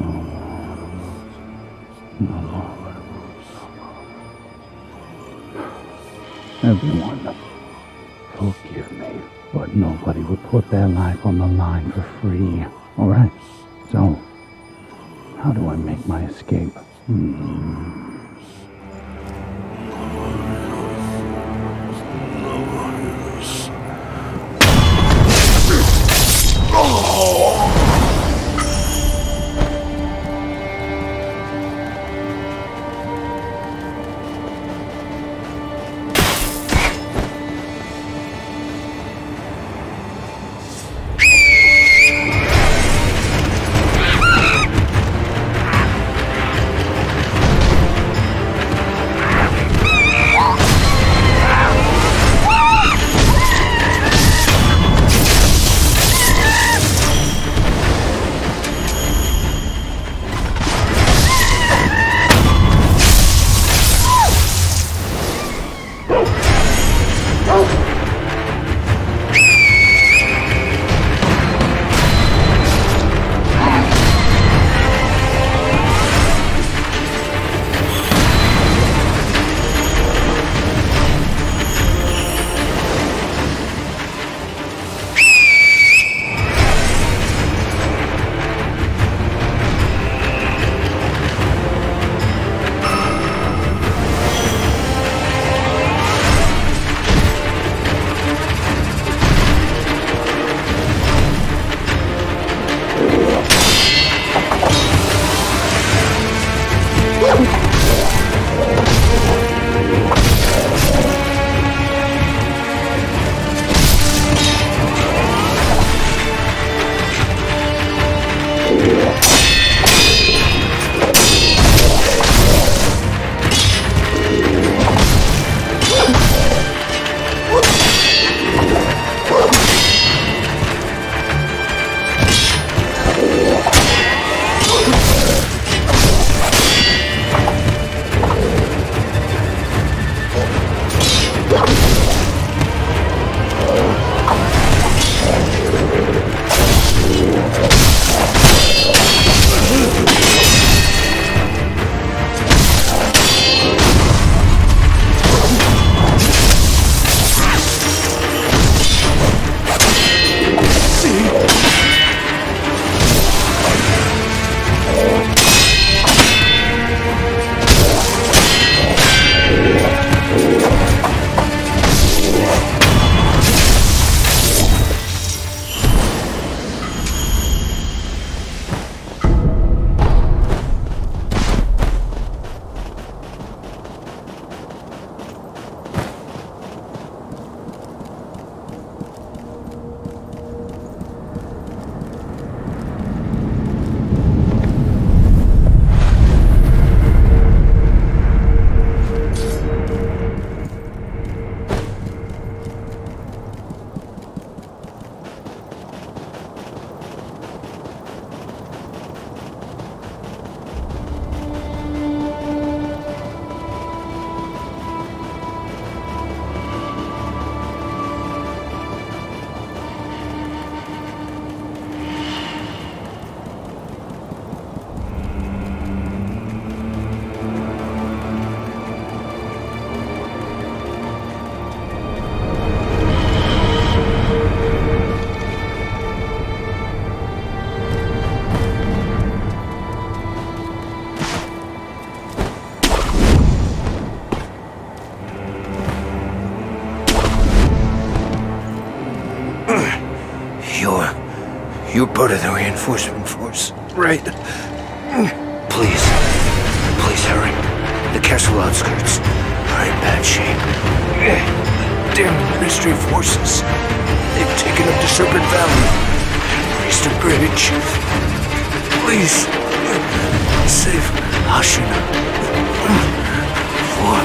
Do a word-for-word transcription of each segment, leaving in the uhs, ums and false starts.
Everyone, forgive me, but nobody would put their life on the line for free. All right? So, how do I make my escape? Hmm. You're part of the reinforcement force, right? Please, please hurry. The castle outskirts are in bad shape. Damn Ministry forces. They've taken up the Serpent Valley and raised a bridge. Please, save Ashina. For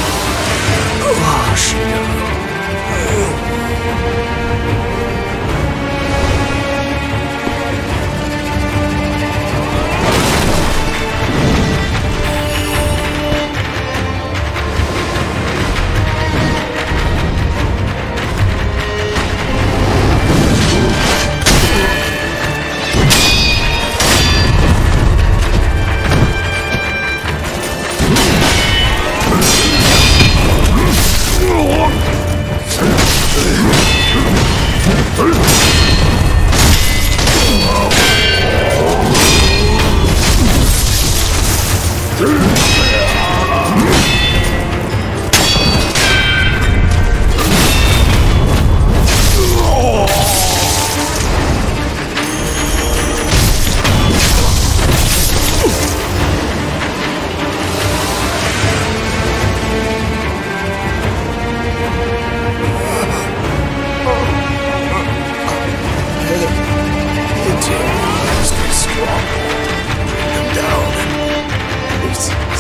Ashina. Stay strong. Bring them down. Please.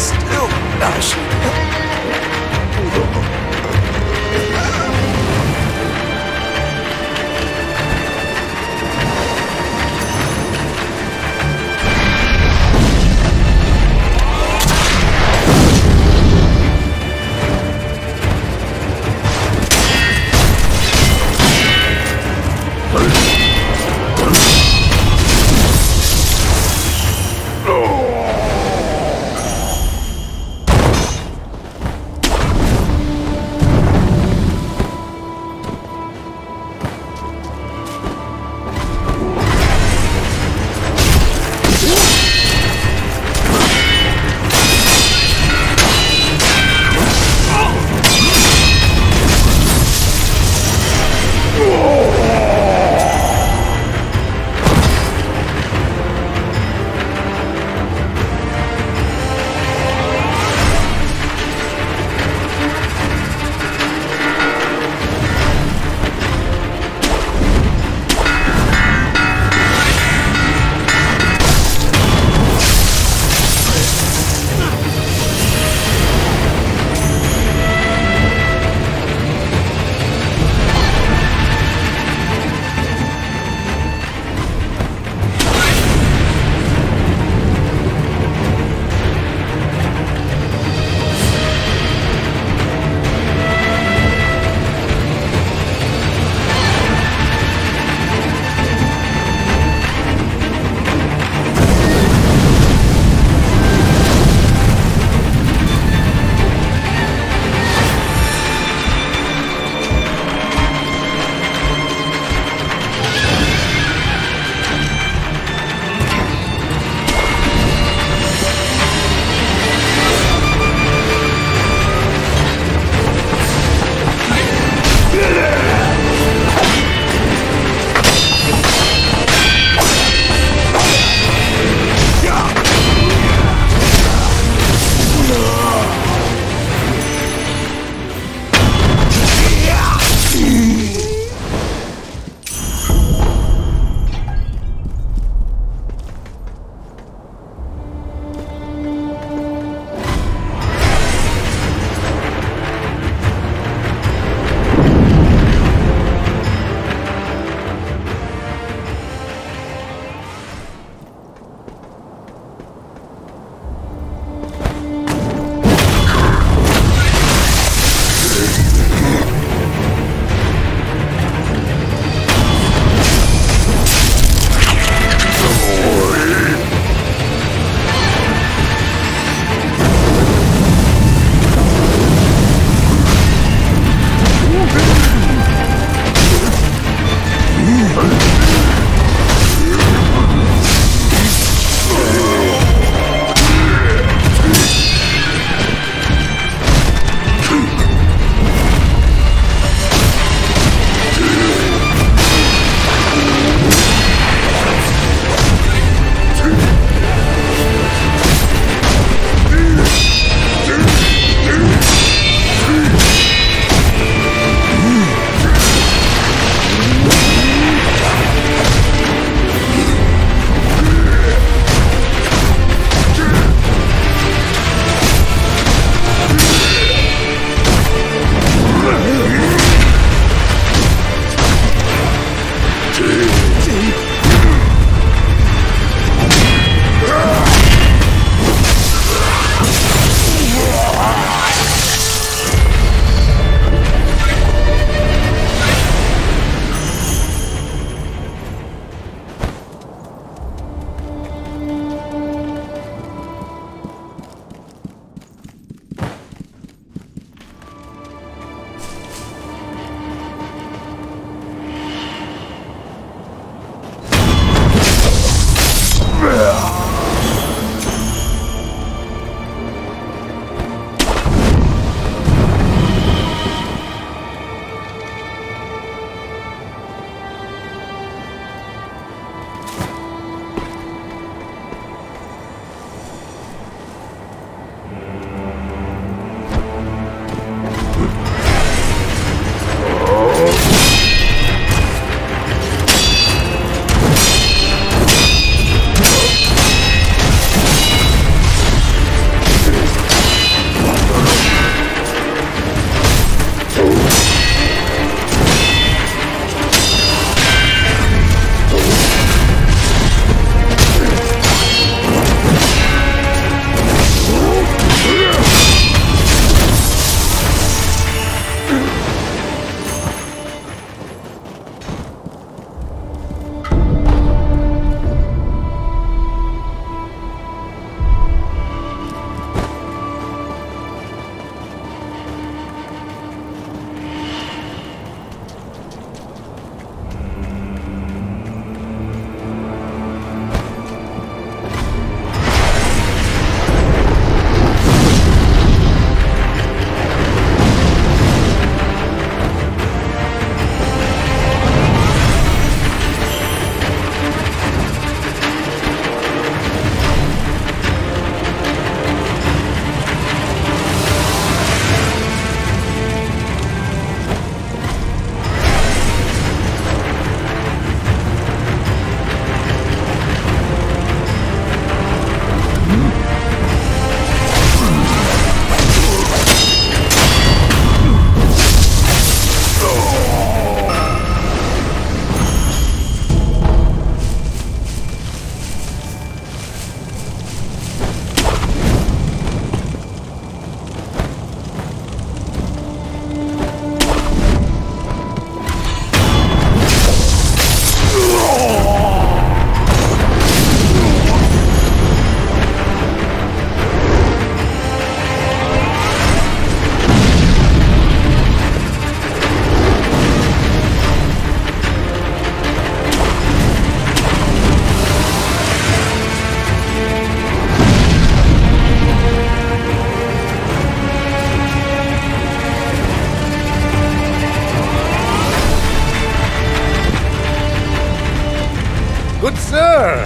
Good sir!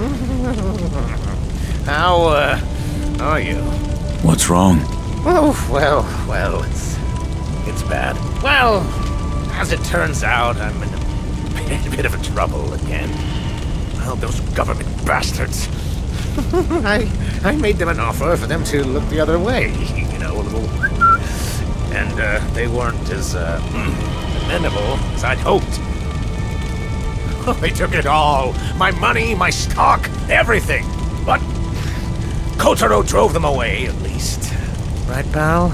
How, uh, are you? What's wrong? Oh, well, well, it's... it's bad. Well, as it turns out, I'm in a bit of a trouble again. Well, those government bastards. I, I made them an offer for them to look the other way, you know, a little... And, uh, they weren't as, uh, amenable as I'd hoped. They took it all. My money, my stock, everything. But Kotaro drove them away, at least. Right, pal?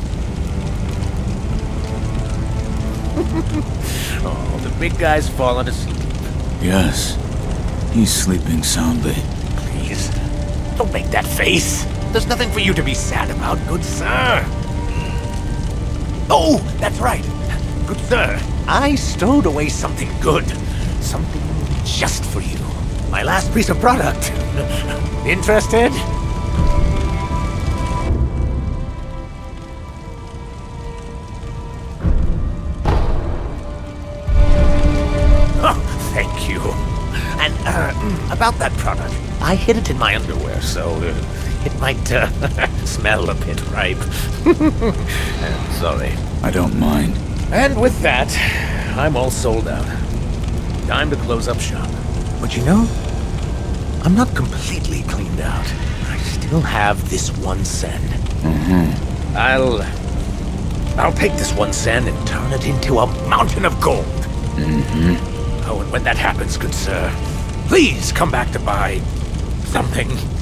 Oh, the big guy's fallen asleep. Yes. He's sleeping soundly. Please, don't make that face. There's nothing for you to be sad about, good sir. Oh, that's right. Good sir, I stowed away something good. Something just for you. My last piece of product. Interested? Oh, thank you. And, uh, about that product. I hid it in my underwear, so uh, it might, uh, smell a bit ripe. uh, sorry. I don't mind. And with that, I'm all sold out. Time to close up shop. But you know, I'm not completely cleaned out. I still have this one sen. Mm-hmm. I'll... I'll take this one sen and turn it into a mountain of gold. Mm-hmm. Oh, and when that happens, good sir, please come back to buy something.